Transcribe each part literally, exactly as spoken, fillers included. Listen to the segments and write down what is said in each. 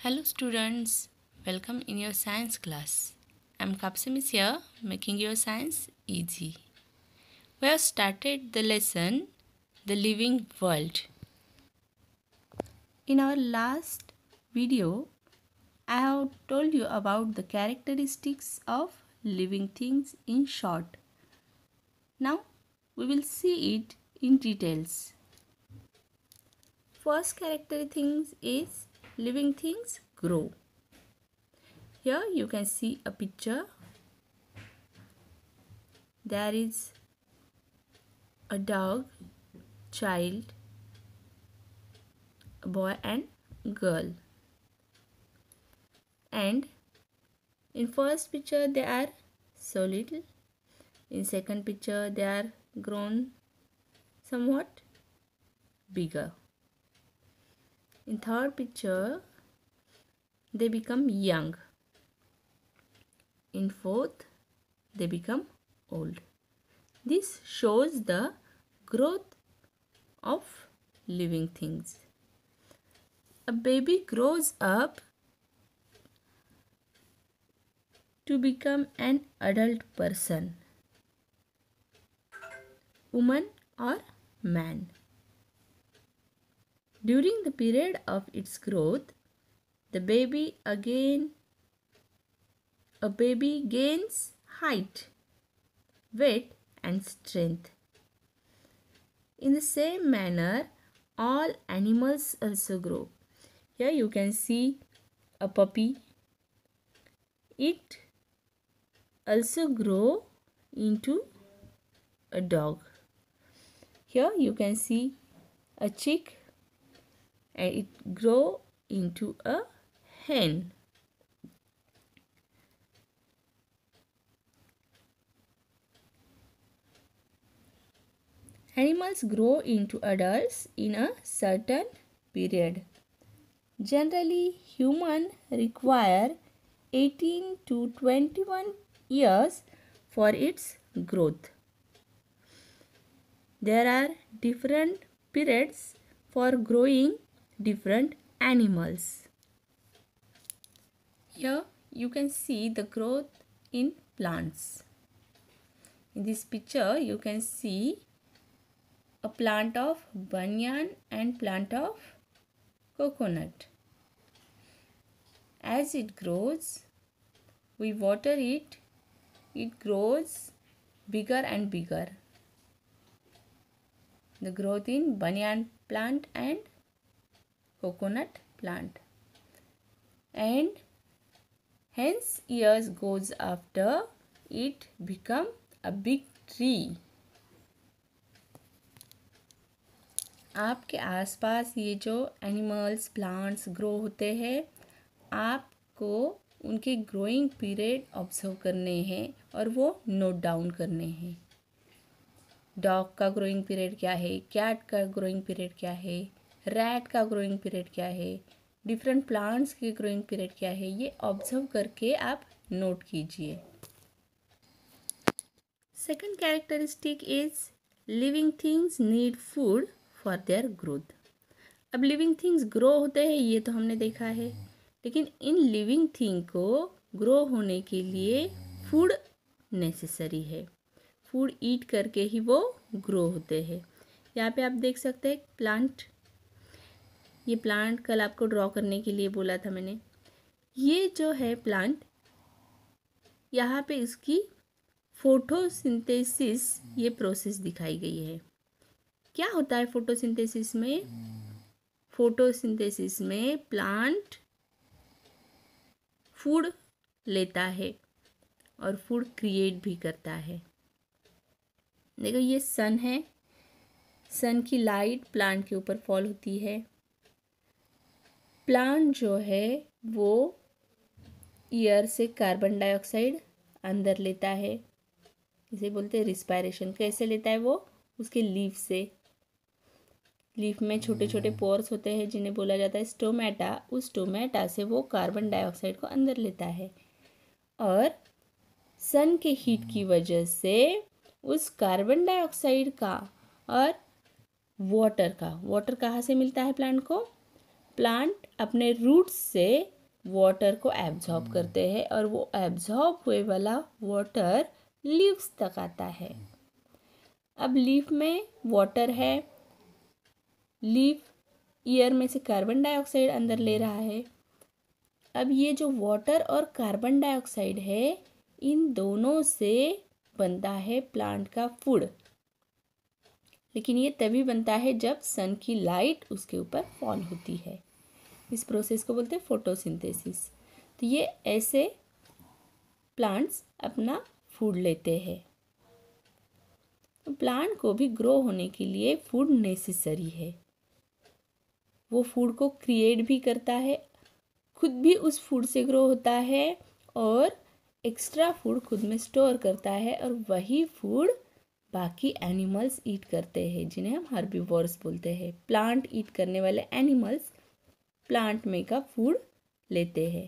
Hello students, welcome in your science class. I'm Kapsimis here, making your science easy. We have started the lesson, The Living World. In our last video, I have told you about the characteristics of living things in short. Now, we will see it in details. First characteristic is living things grow. Here you can see a picture. There is a dog, child, a boy and girl. And in first picture they are so little. In second picture they are grown somewhat bigger. In third picture they become young. In fourth they become old. This shows the growth of living things. A baby grows up to become an adult person, woman or man. During the period of its growth, the baby again a baby gains height, weight and strength. In the same manner, all animals also grow. Here you can see a puppy. It also grow into a dog. Here you can see a chick and it grow into a hen. Animals grow into adults in a certain period. Generally, humans require eighteen to twenty-one years for its growth. There are different periods for growing different animals. Here you can see the growth in plants. In this picture you can see a plant of banyan and plant of coconut. As it grows, we water it, it grows bigger and bigger. The growth in banyan plant and coconut plant. And hence years goes after, it become a big tree. आपके आसपास ये जो animals plants grow होते हैं, आपको उनके growing period observe करने हैं और वो नोट डाउन करने हैं. डॉग का ग्रोइंग पीरियड क्या है, कैट का ग्रोइंग पीरियड क्या है, रैट का ग्रोइंग पीरियड क्या है, डिफरेंट प्लांट्स के ग्रोइंग पीरियड क्या है, ये ऑब्जर्व करके आप नोट कीजिए. Second characteristic is living things need food for their growth. अब लिविंग थिंग्स ग्रो होते हैं ये तो हमने देखा है, लेकिन इन लिविंग थिंग को ग्रो होने के लिए फूड नेसेसरी है. फूड ईट करके ही वो ग्रो होते हैं. यहाँ पे आप देख सकते हैं प्लांट. ये प्लांट कल आपको ड्रॉ करने के लिए बोला था मैंने. ये जो है प्लांट, यहाँ पे इसकी फोटोसिंथेसिस ये प्रोसेस दिखाई गई है. क्या होता है फोटोसिंथेसिस में? फोटोसिंथेसिस में प्लांट फूड लेता है और फूड क्रिएट भी करता है. देखो ये सन है. सन की लाइट प्लांट के ऊपर फॉल होती है. प्लांट जो है वो एयर से कार्बन डाइऑक्साइड अंदर लेता है. इसे बोलते हैं रिस्पायरेशन. कैसे लेता है वो? उसके लीफ से. लीफ में छोटे छोटे पोर्स होते हैं जिन्हें बोला जाता है स्टोमेटा. उस स्टोमेटा से वो कार्बन डाइऑक्साइड को अंदर लेता है और सन के हीट की वजह से उस कार्बन डाइऑक्साइड का और वाटर का वाटर कहाँ से मिलता है प्लांट को? प्लांट अपने रूट्स से वाटर को एब्जॉर्ब करते हैं और वो एब्जॉर्ब हुए वाला वाटर लीव्स तक आता है। अब लीफ में वाटर है, लीफ ईयर में से कार्बन डाइऑक्साइड अंदर ले रहा है। अब ये जो वाटर और कार्बन डाइऑक्साइड है, इन दोनों से बनता है प्लांट का फूड। लेकिन ये तभी बनता है जब सन की लाइट उसके ऊपर फॉल होती है। इस प्रोसेस को बोलते हैं फोटोसिंथेसिस। तो ये ऐसे प्लांट्स अपना फूड लेते हैं। तो प्लांट को भी ग्रो होने के लिए फूड नेसेसरी है। वो फूड को क्रिएट भी करता है, खुद भी उस फूड से ग्रो होता है और एक्स्ट्रा फूड खुद में स्टोर करता है, और वही फूड बाकी एनिमल्स ईट करते हैं, जिन्हें हम हर्बीवोर्स बोलते हैं। प्लांट ईट करने वाले एनिमल्स प्लांट में का फूड लेते हैं।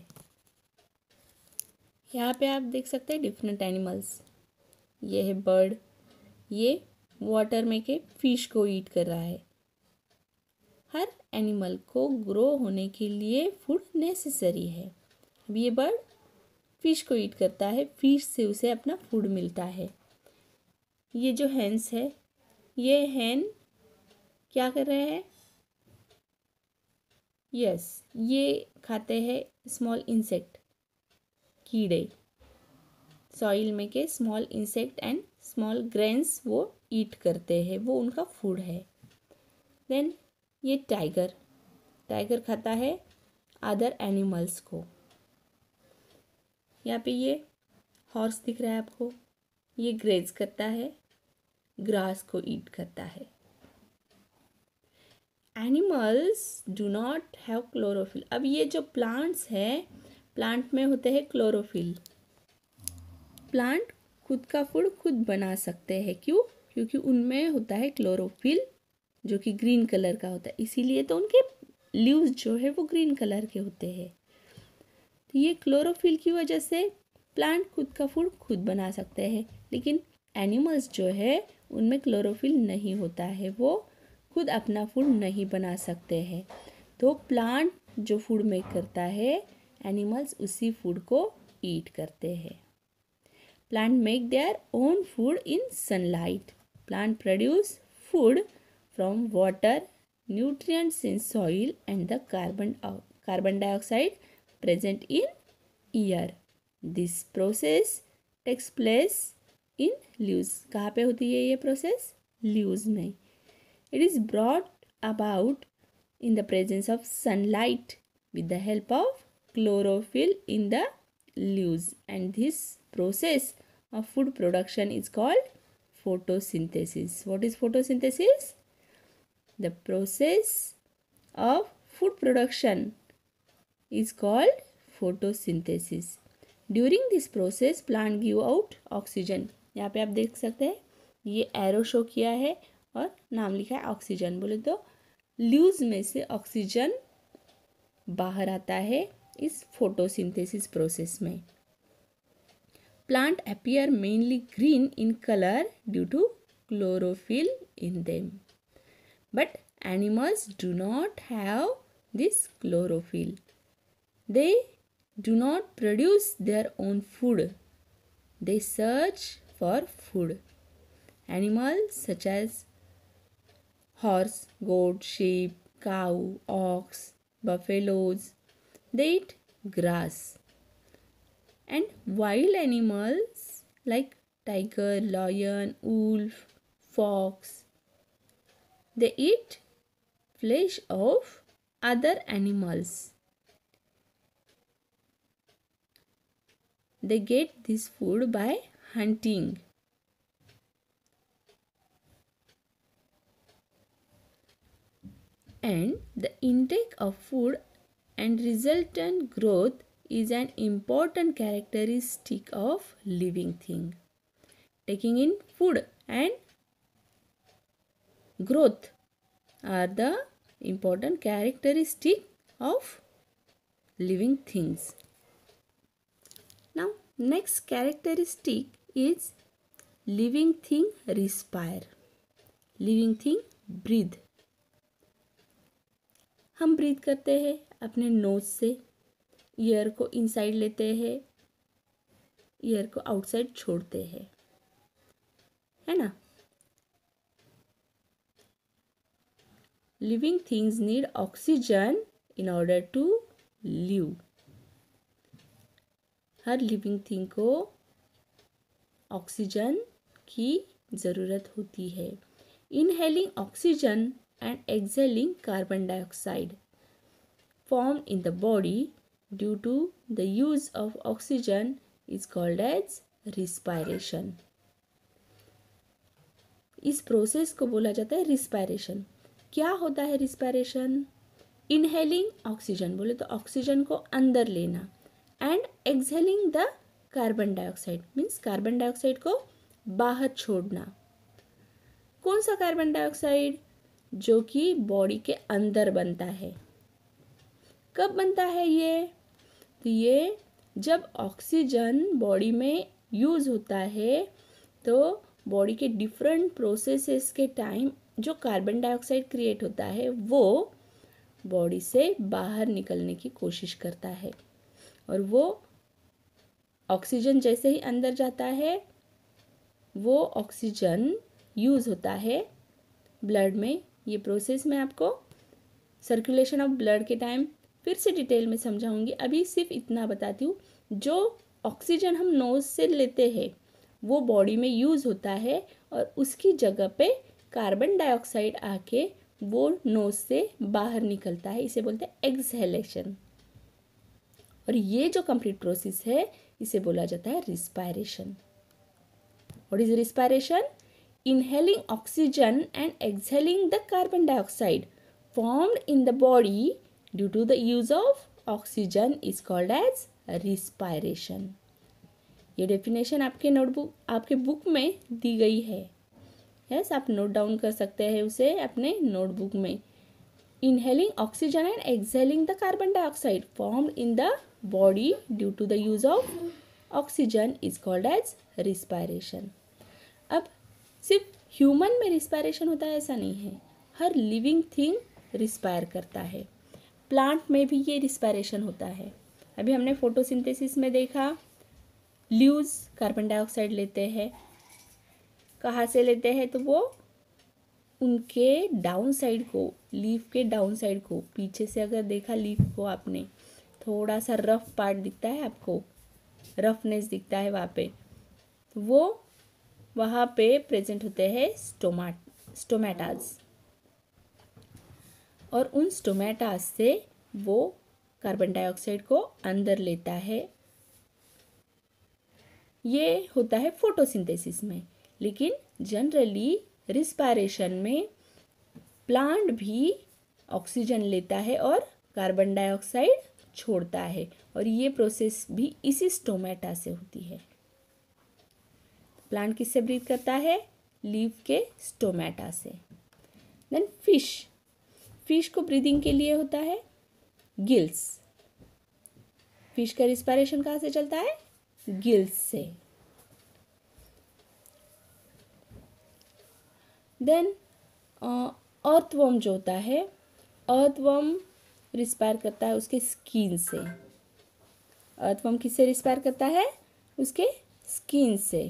यहाँ पे आप देख सकते हैं डिफरेंट एनिमल्स। ये है बर्ड, ये वाटर में के फिश को ईट कर रहा है। हर एनिमल को ग्रो होने के लिए फूड नेसेसरी है। अब ये बर्ड फिश को ईट करता है, फिश से उसे अपना फूड मिलता है। ये जो हेन्स है, ये हेन क्या कर रहे हैं? यस, ये खाते हैं स्मॉल इंसेक्ट, कीड़े। सॉइल में के small insect and small grains वो ईट करते हैं, वो उनका फूड है। देन ये टाइगर, टाइगर खाता है अदर एनिमल्स को। यहाँ पे ये हॉर्स दिख रहा है आपको, ये ग्रेज करता है, ग्रास को ईट करता है। Animals do not have chlorophyll. अब ये जो प्लांट्स हैं, प्लांट में होते हैं क्लोरोफिल। प्लांट खुद का फूड खुद बना सकते हैं। क्यों? क्योंकि उनमें होता है क्लोरोफिल, जो कि ग्रीन कलर का होता है, इसीलिए तो उनके लीव्स जो है वो ग्रीन कलर के होते हैं। तो ये क्लोरोफिल की वजह से प्लांट खुद का फूड खुद बना सकते हैं। लेकिन एनिमल्स जो है उनमें क्लोरोफिल नहीं होता है, वो खुद अपना फूड नहीं बना सकते हैं। तो प्लांट जो फूड मेक करता है, एनिमल्स उसी फूड को ईट करते हैं। Plant make their own food in sunlight. Plant produce food from water, nutrients in soil and the carbon carbon dioxide present in air. This process takes place in leaves. कहाँ पे होती है ये process? Leaves में. It is brought about in the presence of sunlight with the help of chlorophyll in the leaves, and this process of food production is called photosynthesis. What is photosynthesis? The process of food production is called photosynthesis. During this process plant give out oxygen. यहाँ पे आप देख सकते हैं ये arrow show किया है और नाम लिखा है ऑक्सीजन। बोले तो लीव्स में से ऑक्सीजन बाहर आता है इस फोटोसिंथेसिस प्रोसेस में। Plant appear mainly green in color due to chlorophyll in them, but animals do not have this chlorophyll. They do not produce their own food. They search for food. Animals such as horse, goat, sheep, cow, ox, buffaloes, they eat grass. And wild animals like tiger, lion, wolf, fox, they eat flesh of other animals. They get this food by hunting. And the intake of food and resultant growth is an important characteristic of living thing. Taking in food and growth are the important characteristic of living things. Now, next characteristic is living thing respire. Living thing breathe. हम breathe करते हैं अपने knows से, air को inside लेते हैं, air को outside छोड़ते हैं, है ना। Living things need oxygen in order to live. हर लिविंग थिंग को ऑक्सीजन की ज़रूरत होती है। Inhaling oxygen and exhaling carbon dioxide formed in the body due to the use of oxygen is called as respiration. इस process को बोला जाता है रिस्पायरेशन। क्या होता है रिस्पायरेशन? इनहेलिंग ऑक्सीजन, बोले तो ऑक्सीजन को अंदर लेना, and exhaling the carbon dioxide means carbon dioxide को बाहर छोड़ना। कौन सा कार्बन डाइऑक्साइड? जो कि बॉडी के अंदर बनता है। कब बनता है ये? तो ये जब ऑक्सीजन बॉडी में यूज़ होता है तो बॉडी के डिफरेंट प्रोसेसेस के टाइम जो कार्बन डाइऑक्साइड क्रिएट होता है वो बॉडी से बाहर निकलने की कोशिश करता है, और वो ऑक्सीजन जैसे ही अंदर जाता है वो ऑक्सीजन यूज़ होता है ब्लड में। ये प्रोसेस मैं आपको सर्कुलेशन ऑफ ब्लड के टाइम फिर से डिटेल में समझाऊंगी। अभी सिर्फ इतना बताती हूँ, जो ऑक्सीजन हम नोज से लेते हैं वो बॉडी में यूज़ होता है और उसकी जगह पे कार्बन डाइऑक्साइड आके वो नोज से बाहर निकलता है, इसे बोलते हैं एक्सहेलेशन। और ये जो कंप्लीट प्रोसेस है इसे बोला जाता है respiration. What is respiration? Inhaling oxygen and exhaling the carbon dioxide formed in the body due to the use of oxygen is called as respiration. ये डेफिनेशन आपके नोटबुक आपके बुक में दी गई है। यस, आप नोट डाउन कर सकते हैं उसे अपने नोटबुक में। Inhaling oxygen and exhaling the carbon dioxide formed in the body due to the use of oxygen is called as respiration. अब सिर्फ ह्यूमन में रिस्पायरेशन होता है ऐसा नहीं है, हर लिविंग थिंग रिस्पायर करता है। प्लांट में भी ये रिस्पायरेशन होता है। अभी हमने फोटोसिंथेसिस में देखा, लीव्स कार्बन डाइऑक्साइड लेते हैं। कहाँ से लेते हैं? तो वो उनके डाउन साइड को, लीफ के डाउन साइड को, पीछे से अगर देखा लीफ को आपने, थोड़ा सा रफ पार्ट दिखता है आपको, रफनेस दिखता है वहाँ पे, वो वहाँ पे प्रेजेंट होते हैं स्टोमाट स्टोमेटाज, और उन स्टोमेटास से वो कार्बन डाइऑक्साइड को अंदर लेता है। ये होता है फोटोसिंथेसिस में। लेकिन जनरली रिस्पायरेशन में प्लांट भी ऑक्सीजन लेता है और कार्बन डाइऑक्साइड छोड़ता है, और ये प्रोसेस भी इसी स्टोमेटा से होती है। प्लांट किससे ब्रीथ करता है? लीफ के स्टोमेटा से। देन फिश, फिश को ब्रीदिंग के लिए होता है गिल्स। फिश का रिस्पायरेशन कहाँ से चलता है? गिल्स से। देन अर्थवर्म जो होता है, अर्थवर्म रिस्पायर करता है उसके स्किन से। अर्थवर्म किससे रिस्पायर करता है? उसके स्किन से।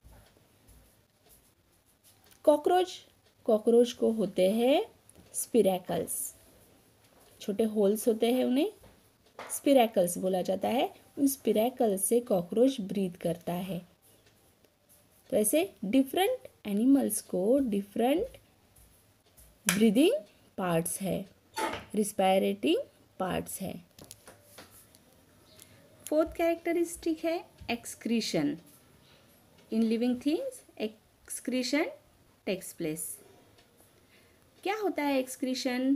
कॉकरोच, कॉकरोच को होते हैं स्पिरैकल्स, छोटे होल्स होते हैं, उन्हें स्पिरैकल्स बोला जाता है। उन स्पिरैकल्स से कॉकरोच ब्रीथ करता है। तो ऐसे डिफरेंट एनिमल्स को डिफरेंट ब्रीदिंग पार्ट्स है, रिस्पायरेटिंग पार्ट्स है। फोर्थ कैरेक्टरिस्टिक है excretion. In living things excretion takes place. क्या होता है एक्सक्रीशन?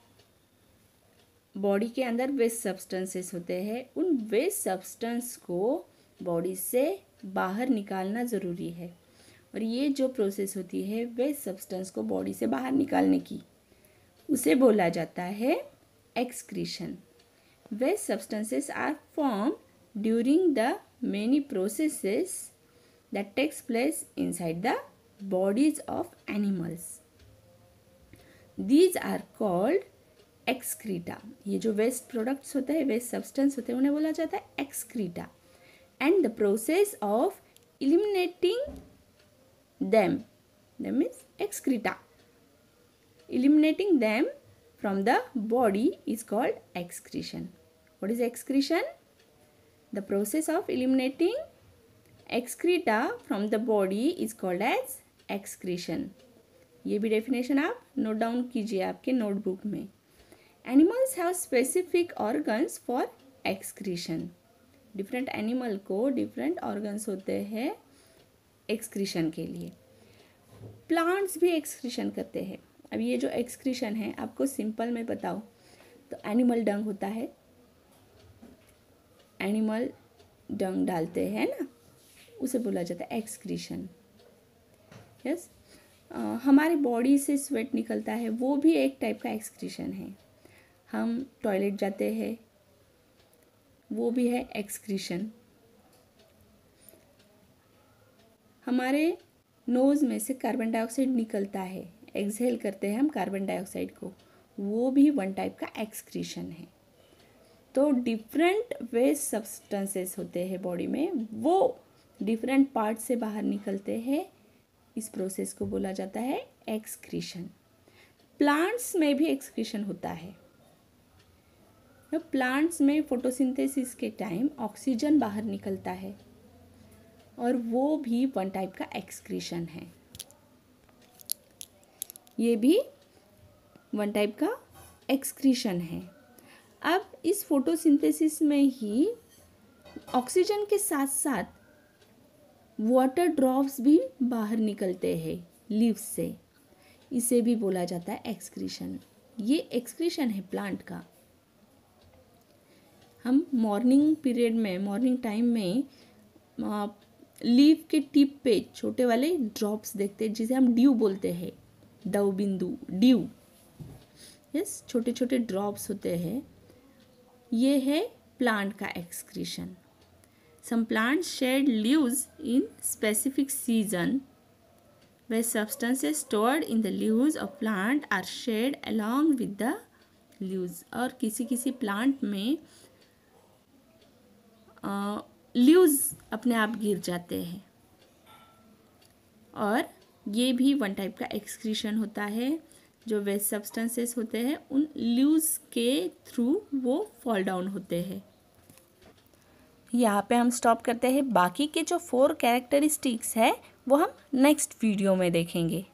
बॉडी के अंदर वेस्ट सब्सटेंसेस होते हैं, उन वेस्ट सब्सटेंस को बॉडी से बाहर निकालना ज़रूरी है। और ये जो प्रोसेस होती है वेस्ट सब्सटेंस को बॉडी से बाहर निकालने की, उसे बोला जाता है excretion. Waste substances are form during the many processes that takes place inside the bodies of animals. These are called excreta. ये जो वेस्ट प्रोडक्ट्स होते हैं, वेस्ट सब्सटेंस होते हैं, उन्हें बोला जाता है excreta. And the process of eliminating them them means excreta, eliminating them from the body is called excretion. What is excretion? The process of eliminating excreta from the body is called as excretion. ये भी definition आप note down कीजिए आपके notebook में। Animals have specific organs for excretion. Different animal को different organs होते हैं excretion के लिए। प्लांट्स भी एक्सक्रीशन करते हैं। अब ये जो एक्सक्रीशन है आपको सिंपल में बताओ तो एनिमल डंग होता है, एनिमल डंग डालते हैं ना, उसे बोला जाता है एक्सक्रीशन। यस, हमारी बॉडी से स्वेट निकलता है, वो भी एक टाइप का एक्सक्रीशन है। हम टॉयलेट जाते हैं, वो भी है एक्सक्रीशन। हमारे नोज़ में से कार्बन डाइऑक्साइड निकलता है, एक्सहेल करते हैं हम कार्बन डाइऑक्साइड को, वो भी वन टाइप का एक्सक्रीशन है। तो डिफरेंट वेस्ट सब्सटेंसेस होते हैं बॉडी में, वो डिफरेंट पार्ट से बाहर निकलते हैं, इस प्रोसेस को बोला जाता है एक्सक्रीशन। प्लांट्स में भी एक्सक्रीशन होता है। तो प्लांट्स में फोटोसिंथेसिस के टाइम ऑक्सीजन बाहर निकलता है और वो भी वन टाइप का एक्सक्रीशन है। ये भी वन टाइप का एक्सक्रीशन है। अब इस फोटोसिंथेसिस में ही ऑक्सीजन के साथ साथ वाटर ड्रॉप्स भी बाहर निकलते हैं लीव्स से, इसे भी बोला जाता है एक्सक्रीशन। ये एक्सक्रीशन है प्लांट का। हम मॉर्निंग पीरियड में, मॉर्निंग टाइम में लीव के टिप पे छोटे वाले ड्रॉप्स देखते हैं, जिसे हम ड्यू बोलते हैं, दव बिंदु, ड्यू। यस, छोटे छोटे ड्रॉप्स होते हैं, ये है प्लांट का excretion. Some plants shed leaves in specific season where substances stored in the leaves of plant are shed along with the leaves। और किसी किसी प्लांट में लीव्स अपने आप गिर जाते हैं, और ये भी वन टाइप का एक्सक्रीशन होता है। जो वेस्ट सब्सटेंसेस होते हैं उन लीव्स के थ्रू वो फॉल डाउन होते हैं। यहाँ पे हम स्टॉप करते हैं। बाकी के जो फोर कैरेक्टरिस्टिक्स है वो हम नेक्स्ट वीडियो में देखेंगे।